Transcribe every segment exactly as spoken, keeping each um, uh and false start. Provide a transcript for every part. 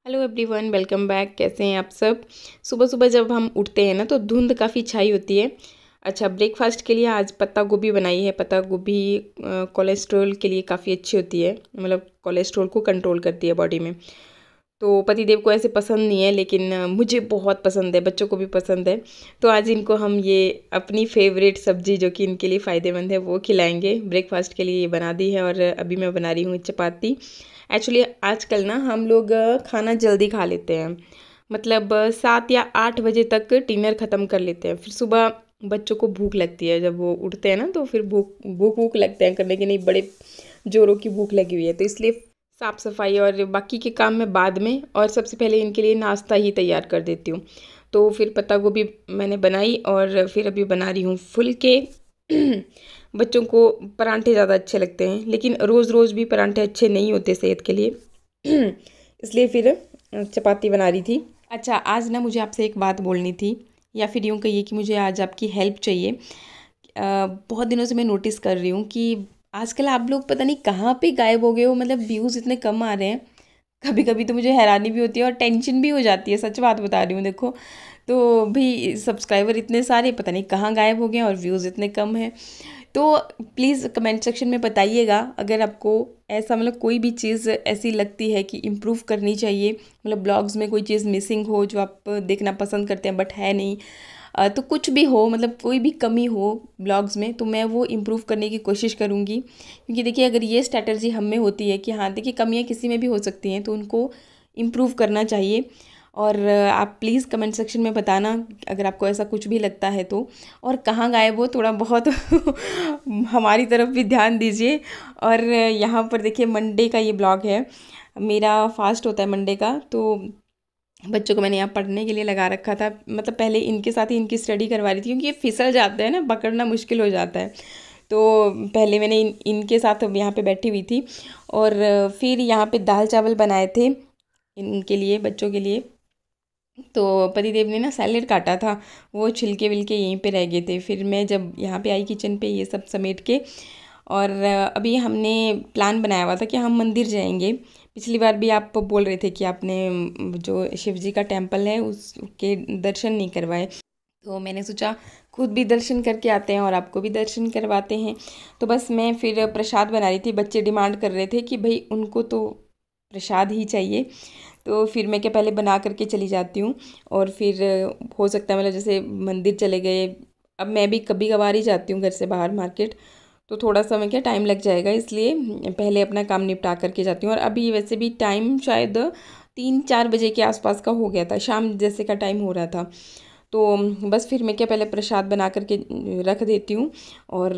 Hello everyone, welcome back. कैसे हैं आप सब। सुबह सुबह जब हम उठते हैं ना तो धुंध काफ़ी छाई होती है। अच्छा, ब्रेकफास्ट के लिए आज पत्ता गोभी बनाई है। पत्ता गोभी कोलेस्ट्रॉल के लिए काफ़ी अच्छी होती है, मतलब कोलेस्ट्रॉल को कंट्रोल करती है बॉडी में। तो पतिदेव को ऐसे पसंद नहीं है, लेकिन अ, मुझे बहुत पसंद है, बच्चों को भी पसंद है। तो आज इनको हम ये अपनी फेवरेट सब्जी जो कि इनके लिए फ़ायदेमंद है वो खिलाएंगे। ब्रेकफास्ट के लिए ये बना दी है और अभी मैं बना रही हूँ चपाती। एक्चुअली आजकल ना हम लोग अ, खाना जल्दी खा लेते हैं, मतलब अ, सात या आठ बजे तक डिनर ख़त्म कर लेते हैं। फिर सुबह बच्चों को भूख लगती है, जब वो उठते हैं ना तो फिर भूख भूख भूख लगते हैं करने की, नहीं बड़े ज़ोरों की भूख लगी हुई है। तो इसलिए साफ़ सफाई और बाकी के काम मैं बाद में, और सबसे पहले इनके लिए नाश्ता ही तैयार कर देती हूँ। तो फिर पत्ता गोभी मैंने बनाई और फिर अभी बना रही हूँ फुलके। बच्चों को परांठे ज़्यादा अच्छे लगते हैं, लेकिन रोज़ रोज़ भी परांठे अच्छे नहीं होते सेहत के लिए। इसलिए फिर चपाती बना रही थी। अच्छा, आज ना मुझे आपसे एक बात बोलनी थी, या फिर यूँ कहिए कि मुझे आज आपकी हेल्प चाहिए। अ, बहुत दिनों से मैं नोटिस कर रही हूँ कि आजकल आप लोग पता नहीं कहाँ पे गायब हो गए हो, मतलब व्यूज़ इतने कम आ रहे हैं। कभी कभी तो मुझे हैरानी भी होती है और टेंशन भी हो जाती है, सच बात बता रही हूँ। देखो, तो भी सब्सक्राइबर इतने सारे पता नहीं कहाँ गायब हो गए हैं और व्यूज़ इतने कम हैं। तो प्लीज़ कमेंट सेक्शन में बताइएगा अगर आपको ऐसा, मतलब कोई भी चीज़ ऐसी लगती है कि इम्प्रूव करनी चाहिए, मतलब ब्लॉग्स में कोई चीज़ मिसिंग हो जो आप देखना पसंद करते हैं बट है नहीं। अ, तो कुछ भी हो, मतलब कोई भी कमी हो ब्लॉग्स में, तो मैं वो इम्प्रूव करने की कोशिश करूँगी। क्योंकि देखिए, अगर ये स्ट्रैटेजी हम में होती है कि हाँ देखिए कमियाँ किसी में भी हो सकती हैं, तो उनको इम्प्रूव करना चाहिए। और अ, आप प्लीज़ कमेंट सेक्शन में बताना अगर आपको ऐसा कुछ भी लगता है तो। और कहाँ गायब हो, थोड़ा बहुत हमारी तरफ भी ध्यान दीजिए। और यहाँ पर देखिए मंडे का ये ब्लॉग है, मेरा फास्ट होता है मंडे का। तो बच्चों को मैंने यहाँ पढ़ने के लिए लगा रखा था, मतलब पहले इनके साथ ही इनकी स्टडी करवा रही थी, क्योंकि ये फिसल जाते हैं ना, पकड़ना मुश्किल हो जाता है। तो पहले मैंने इन इनके साथ यहाँ पे बैठी हुई थी। और फिर यहाँ पे दाल चावल बनाए थे इनके लिए, बच्चों के लिए। तो पतिदेव ने ना सैलेड काटा था, वो छिलके विलके यहीं पे रह गए थे। फिर मैं जब यहाँ पे आई किचन पे, ये सब समेट के, और अभी हमने प्लान बनाया हुआ था कि हम मंदिर जाएंगे। पिछली बार भी आप बोल रहे थे कि आपने जो शिव जी का टेम्पल है उसके दर्शन नहीं करवाए, तो मैंने सोचा खुद भी दर्शन करके आते हैं और आपको भी दर्शन करवाते हैं। तो बस मैं फिर प्रसाद बना रही थी, बच्चे डिमांड कर रहे थे कि भाई उनको तो प्रसाद ही चाहिए। तो फिर मैं क्या, पहले बना करके चली जाती हूँ और फिर हो सकता है, मतलब जैसे मंदिर चले गए। अब मैं भी कभी कभार ही जाती हूँ घर से बाहर मार्केट, तो थोड़ा सा मैं क्या टाइम लग जाएगा, इसलिए पहले अपना काम निपटा करके जाती हूँ। और अभी वैसे भी टाइम शायद तीन चार बजे के आसपास का हो गया था, शाम जैसे का टाइम हो रहा था। तो बस फिर मैं क्या पहले प्रसाद बना करके रख देती हूँ और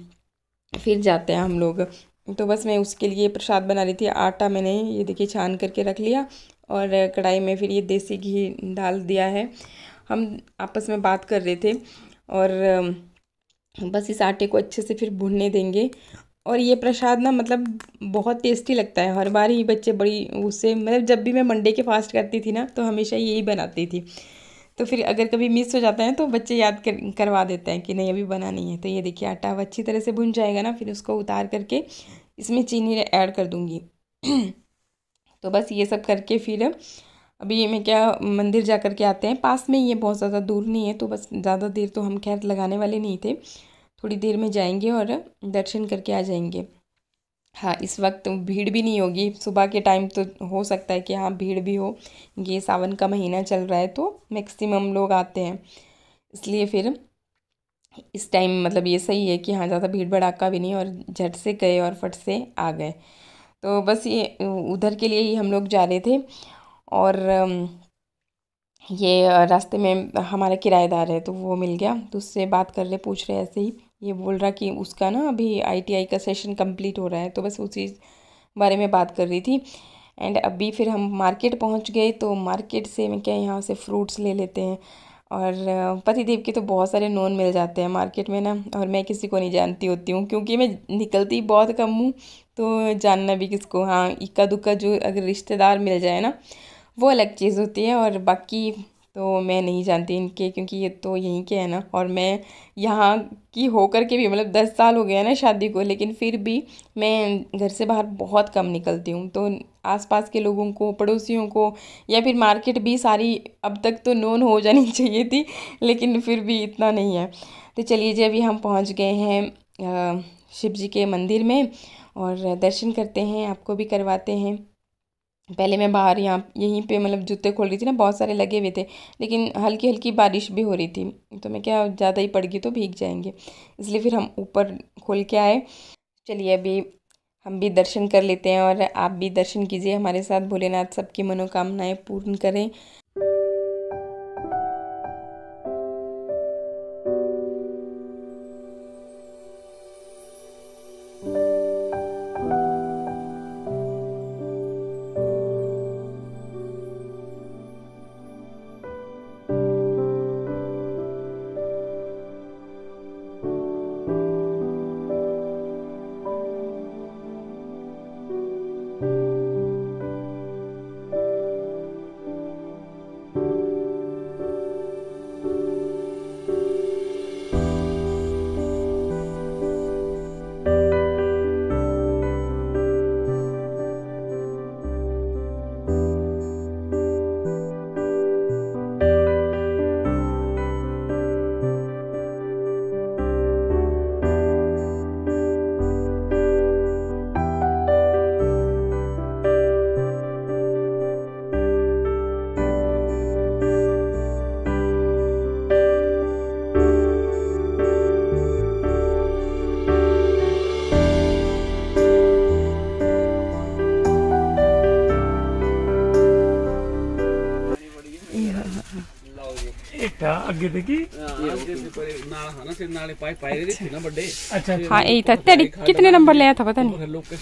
फिर जाते हैं हम लोग। तो बस मैं उसके लिए प्रसाद बना रही थी। आटा मैंने ये देखिए छान करके रख लिया और कढ़ाई में फिर ये देसी घी डाल दिया है। हम आपस में बात कर रहे थे और बस इस आटे को अच्छे से फिर भूनने देंगे। और ये प्रसाद ना, मतलब बहुत टेस्टी लगता है। हर बार ही बच्चे बड़ी उससे, मतलब जब भी मैं मंडे के फास्ट करती थी ना तो हमेशा यही बनाती थी। तो फिर अगर कभी मिस हो जाता है तो बच्चे याद कर करवा देते हैं कि नहीं अभी बना नहीं है। तो ये देखिए आटा अब अच्छी तरह से भुन जाएगा ना, फिर उसको उतार करके इसमें चीनी ऐड कर दूँगी। तो बस ये सब करके फिर अभी मैं क्या, मंदिर जा कर के आते हैं, पास में ही है, बहुत ज़्यादा दूर नहीं है। तो बस ज़्यादा देर तो हम खैर लगाने वाले नहीं थे, थोड़ी देर में जाएंगे और दर्शन करके आ जाएंगे। हाँ, इस वक्त भीड़ भी नहीं होगी, सुबह के टाइम तो हो सकता है कि हाँ भीड़ भी हो, ये सावन का महीना चल रहा है तो मैक्सिमम लोग आते हैं, इसलिए फिर इस टाइम मतलब ये सही है कि हाँ ज़्यादा भीड़ भड़ाका भी नहीं, और झट से गए और फट से आ गए। तो बस ये उधर के लिए ही हम लोग जा रहे थे। और अम, ये अ, रास्ते में हमारा किराएदार है तो वो मिल गया, तो उससे बात कर रहे, पूछ रहे ऐसे ही। ये बोल रहा कि उसका ना अभी आईटीआई का सेशन कंप्लीट हो रहा है, तो बस उसी बारे में बात कर रही थी। एंड अभी फिर हम मार्केट पहुंच गए, तो मार्केट से मैं क्या यहाँ से फ्रूट्स ले लेते हैं। और अ, पतिदेव के तो बहुत सारे नोन मिल जाते हैं मार्केट में ना, और मैं किसी को नहीं जानती होती हूँ क्योंकि मैं निकलती बहुत कम हूँ। तो जानना भी किसको, हाँ इक्का दुक्का जो अगर रिश्तेदार मिल जाए ना वो अलग चीज़ होती है, और बाकी तो मैं नहीं जानती इनके, क्योंकि ये तो यहीं के हैं ना। और मैं यहाँ की होकर के भी, मतलब दस साल हो गया ना शादी को, लेकिन फिर भी मैं घर से बाहर बहुत कम निकलती हूँ। तो आसपास के लोगों को, पड़ोसियों को, या फिर मार्केट भी सारी अब तक तो नोन हो जानी चाहिए थी, लेकिन फिर भी इतना नहीं है। तो चलिए जी, अभी हम पहुँच गए हैं शिव जी के मंदिर में और दर्शन करते हैं, आपको भी करवाते हैं। पहले मैं बाहर यहाँ यहीं पे मतलब जूते खोल रही थी ना, बहुत सारे लगे हुए थे, लेकिन हल्की हल्की बारिश भी हो रही थी, तो मैं क्या ज़्यादा ही पड़ गई तो भीग जाएंगे, इसलिए फिर हम ऊपर खोल के आए। चलिए अभी हम भी दर्शन कर लेते हैं और आप भी दर्शन कीजिए हमारे साथ। भोलेनाथ सबकी मनोकामनाएं पूर्ण करें। ਅੱਗੇ ਤੇ ਕੀ अच्छा हाँ यही था। तेरी कितने नंबर लिया था पता नहीं।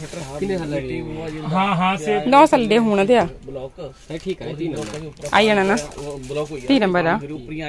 हाँ हाँ से नौ साल दे होना दिया ठीक है आई जाना ना तीन नंबर आ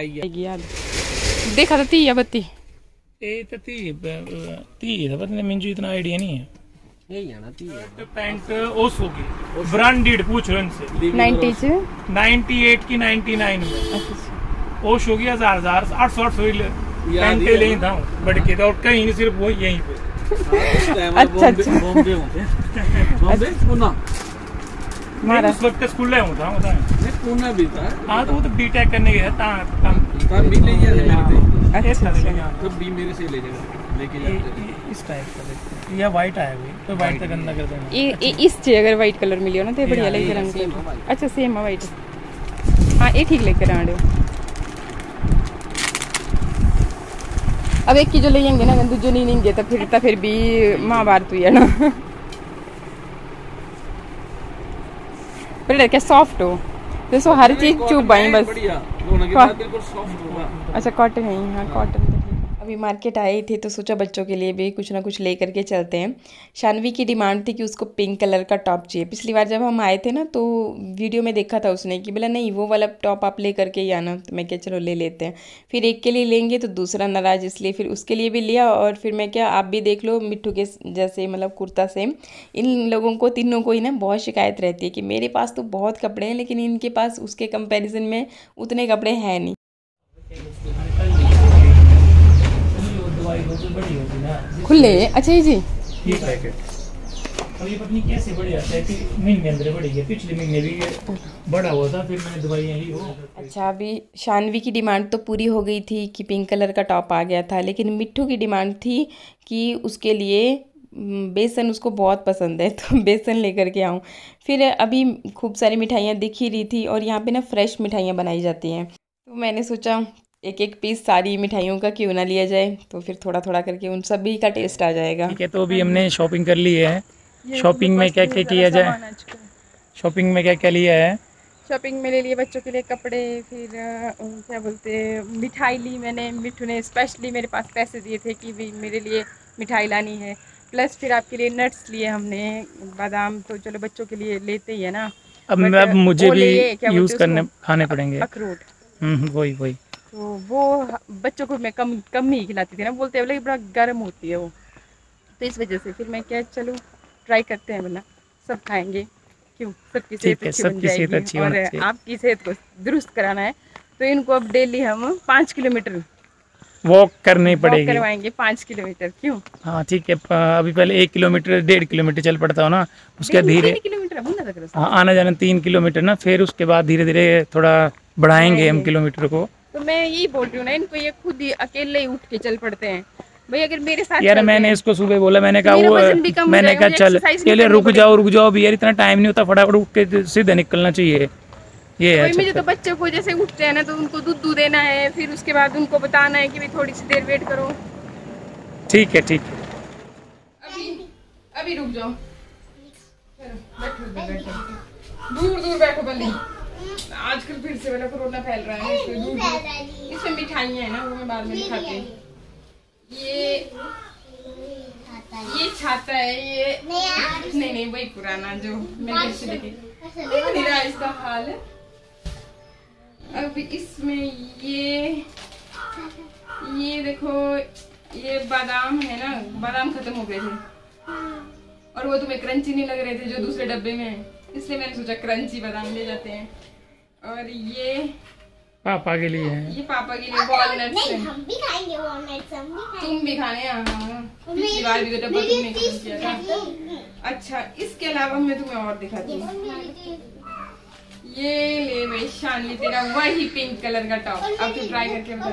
देखा था ती या बत्ती ਇਹ ਤਾਂ ਤੀ ਤੀ ਦਾ ਪਤਾ ਨਹੀਂ ਮੈਨੂੰ इतना आइडिया नहीं है। यही है ना ती पैंट ओस होगी ब्रांडेड पूछ रहे इनसे नाइन्टी से नाइन्टी एट की नाइन्टी नाइन में ओश होगी हजार हजार आठ सौ आठ सौ पैंटे ले था बढ़ के और कहीं नहीं सिर्फ वो यहीं पे। अच्छा अच्छा बॉम्बे होते बॉम्बे पूना मारा उस वक्त स्कूल में होता होता है पूना भी था। हाँ तो वो तो बीटेक करने गया था तब भी ले गया मेरे से अच्छा तब भी मेरे से ले जाएगा लेके जाते इस टाइप का या वाइट आया हुई तो वाइट तक अंदर कर देना ये इस चे अगर वाइट कलर मिली हो ना तो बढ़िया लगेगा रंग। अच्छा सेम है वाइट हाँ ये ठीक लेकर आ रहे हो। अब एक की जो ले जाएंगे ना दूसरे नहीं लेंगे तो फिर तो फिर भी महाभारत हुई है ना। पर क्या सॉफ्ट हो जैसो हर चीज चुभाई बस अच्छा कॉटन है हाँ कॉटन। अभी मार्केट आए थे तो सोचा बच्चों के लिए भी कुछ ना कुछ ले करके चलते हैं। शानवी की डिमांड थी कि उसको पिंक कलर का टॉप चाहिए। पिछली बार जब हम आए थे ना तो वीडियो में देखा था उसने कि बोला नहीं वो वाला टॉप आप ले करके ही आना, तो मैं क्या चलो ले लेते हैं। फिर एक के लिए लेंगे तो दूसरा नाराज़, इसलिए फिर उसके लिए भी लिया। और फिर मैं क्या आप भी देख लो मिट्टू के जैसे मतलब कुर्ता सेम। इन लोगों को तीनों को ही ना बहुत शिकायत रहती है कि मेरे पास तो बहुत कपड़े हैं लेकिन इनके पास उसके कंपेरिजन में उतने कपड़े हैं नहीं। खुले अच्छा जी ये पैकेट और ये पत्नी कैसे बढ़ जाता है कि महीने अंदर बढ़ी है। पिछले महीने भी बड़ा हुआ था फिर मैंने दवाइयाँ ली वो। अच्छा अभी शानवी की डिमांड तो पूरी हो गई थी कि पिंक कलर का टॉप आ गया था, लेकिन मिट्टू की डिमांड थी कि उसके लिए बेसन उसको बहुत पसंद है तो बेसन लेकर के आऊँ। फिर अभी खूब सारी मिठाइयाँ दिख ही रही थी और यहाँ पे ना फ्रेश मिठाइयाँ बनाई जाती हैं, तो मैंने सोचा एक एक पीस सारी मिठाइयों का क्यों ना लिया जाए, तो फिर थोड़ा थोड़ा करके उन सभी का टेस्ट आ जाएगा। ठीक है तो अभी हमने शॉपिंग कर ली है। शॉपिंग में क्या क्या किया जाए, शॉपिंग में क्या क्या लिया है? शॉपिंग में ले लिए बच्चों के लिए कपड़े, फिर क्या बोलते मिठाई ली मैंने। मिट्टू ने स्पेशली मेरे पास पैसे दिए थे कि भी मेरे लिए मिठाई लानी है। प्लस फिर आपके लिए नट्स लिए हमने, बादाम तो चलो बच्चों के लिए लेते ही है ना। अब अब मुझे भी यूज़ करने खाने पड़ेंगे अखरोट। वही वही तो वो बच्चों को मैं कम कम ही खिलाती थी ना, बोलते हैं बड़ा गर्म होती है वो, तो इस वजह से फिर मैं क्या चलो ट्राई करते हैं वरना सब खाएंगे क्यों, सबकी सेहत अच्छी बन जाएगी और आपकी सेहत को दुरुस्त कराना है तो इनको अब डेली हम पाँच किलोमीटर वॉक करनी वॉक पड़ेगी। करवाएंगे, पाँच किलोमीटर। क्यों? हाँ ठीक है। प- अभी पहले एक किलोमीटर डेढ़ किलोमीटर चल पड़ता हो ना, उसके डेली धीरे तीन किलोमीटर हम ना कर हाँ आना जाना तीन किलोमीटर ना, फिर उसके बाद धीरे धीरे थोड़ा बढ़ाएंगे हम बढ़ाएंगे। किलोमीटर को। तो मैं यही बोल रही हूँ ना इनको, ये खुद ही अकेले ही उठ के चल पड़ते हैं। भाई अगर मेरे साथ यार चलते मैंने हैं इसको सुबह बोला, मैंने तो कहा मेरा वो वजन भी कम हो मैंने जाएगा, कहा मुझे चल एक्सरसाइज के नहीं लिए करनी रुक पड़ेगी। जाओ रुक जाओ अभी यार, इतना टाइम नहीं होता, फटाफट उठ के सीधे निकलना चाहिए, ये है वही मुझे तो चक्कर। बच्चों को जैसे उठते हैं ना तो उनको दूध दूध देना है, फिर उसके बाद उनको बताना है कि भाई थोड़ी सी देर वेट करो। ठीक है ठीक है। अभी अभी रुक जाओ, बैठो इधर, बैठो दूर दूर बैठो बल्ली। आजकल फिर से वाला कोरोना फैल रहा है, इसलिए दूर दूर। इसमें मिठाइयाँ है ना, वो मैं बाद में दिखाती हूँ। ये ये छाता है, ये नहीं नहीं वही पुराना जो मैंने इससे लेके देख नहीं रहा इसका हाल। अब इसमें ये ये देखो, ये बादाम है ना, बादाम खत्म हो गए थे और वो तुम्हें क्रंची नहीं लग रहे थे जो दूसरे डब्बे में है, इसलिए मैंने सोचा क्रंची बादाम ले जाते हैं। और ये पापा के लिए है, ये पापा के लिए वॉलनट्स है। हम भी खाएंगे वॉलनट्स, हम भी खाएंगे। तुम भी खाने हैं? हाँ, पिछली बार भी तो डब्बा तुमने खत्म किया था। अच्छा, इसके अलावा मैं तुम्हें और दिखाती हूँ। ये ले भाई शानली, तेरा वही पिंक कलर का टॉप, अब तू ट्राई करके बता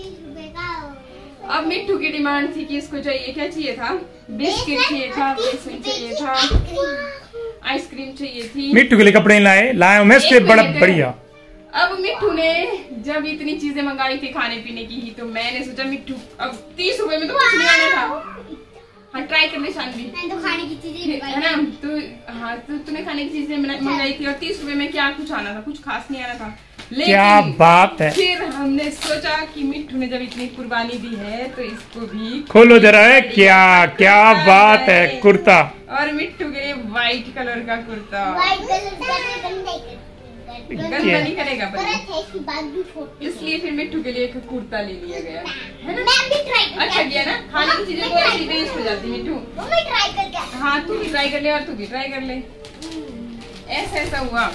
दे। अब मिट्टू की डिमांड थी कि इसको चाहिए, क्या चाहिए था? बिस्किट चाहिए था, बेसन चाहिए था, आइसक्रीम चाहिए थी। मिट्टू के लिए कपड़े लाए लाए मैं से बड़ा बढ़िया। अब मिट्टू ने जब इतनी चीजें मंगाई थी खाने पीने की ही, तो मैंने सोचा मिट्टू अब तीस रुपए में तो कुछ नहीं आना था। हाँ ट्राई कर ले शानवी, मैं तो खाने की चीजें है ना? तो हाँ तो तूने खाने की चीजें मंगाई थी और तीस रुपए में क्या कुछ आना था, कुछ खास नहीं आना था। लेकिन क्या बात है। फिर हमने सोचा कि मिट्टू ने जब इतनी कुर्बानी दी है तो इसको भी खोलो जरा है, क्या क्या बात है, कुर्ता। और मिट्टू के लिए व्हाइट कलर का कुर्ता। व्हाइट कलर का गंदा गंदा नहीं करेगा पर इसकी बात भी छोटी, इसलिए फिर मिट्टू के लिए एक कुर्ता ले लिया गया है ना। मैं भी ट्राई कर। अच्छा किया ना, खाने की चीजें बहुत ऐसी वेस्ट हो जाती मिट्टू। वो मैं ट्राई करके। हाँ तू भी ट्राई कर ले और तू भी ट्राई कर ले, ऐसा ऐसा हुआ।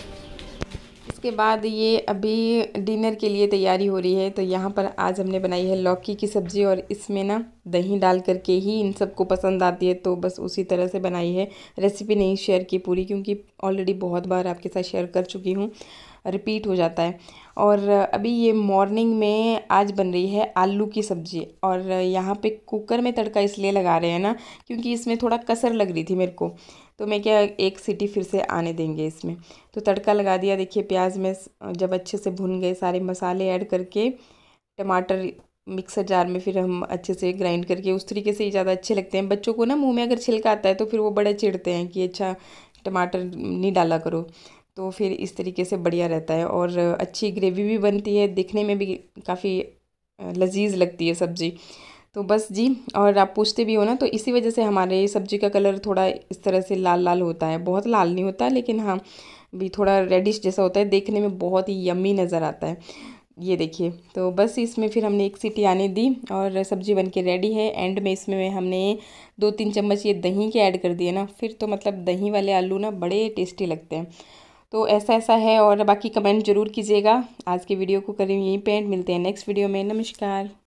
इसके बाद ये अभी डिनर के लिए तैयारी हो रही है। तो यहाँ पर आज हमने बनाई है लौकी की सब्ज़ी और इसमें ना दही डाल करके ही इन सबको पसंद आती है, तो बस उसी तरह से बनाई है। रेसिपी नहीं शेयर की पूरी, क्योंकि ऑलरेडी बहुत बार आपके साथ शेयर कर चुकी हूँ, रिपीट हो जाता है। और अभी ये मॉर्निंग में आज बन रही है आलू की सब्ज़ी, और यहाँ पे कुकर में तड़का इसलिए लगा रहे हैं ना क्योंकि इसमें थोड़ा कसर लग रही थी मेरे को, तो मैं क्या एक सीटी फिर से आने देंगे इसमें। तो तड़का लगा दिया। देखिए प्याज में जब अच्छे से भुन गए, सारे मसाले ऐड करके, टमाटर मिक्सर जार में फिर हम अच्छे से ग्राइंड करके, उस तरीके से ही ज़्यादा अच्छे लगते हैं। बच्चों को ना मुंह में अगर छिलका आता है तो फिर वो बड़े चिढ़ते हैं कि अच्छा टमाटर नहीं डाला करो, तो फिर इस तरीके से बढ़िया रहता है और अच्छी ग्रेवी भी बनती है, दिखने में भी काफ़ी लजीज लगती है सब्ज़ी। तो बस जी, और आप पूछते भी हो ना, तो इसी वजह से हमारे सब्ज़ी का कलर थोड़ा इस तरह से लाल लाल होता है, बहुत लाल नहीं होता लेकिन हाँ भी थोड़ा रेडिश जैसा होता है, देखने में बहुत ही यम्मी नज़र आता है। ये देखिए, तो बस इसमें फिर हमने एक सीटी आने दी और सब्ज़ी बनके रेडी है। एंड में इसमें हमने दो तीन चम्मच ये दही के ऐड कर दिए ना, फिर तो मतलब दही वाले आलू ना बड़े टेस्टी लगते हैं। तो ऐसा ऐसा है, और बाकी कमेंट ज़रूर कीजिएगा। आज के वीडियो को करें यहीं पे एंड, मिलते हैं नेक्स्ट वीडियो में। नमस्कार।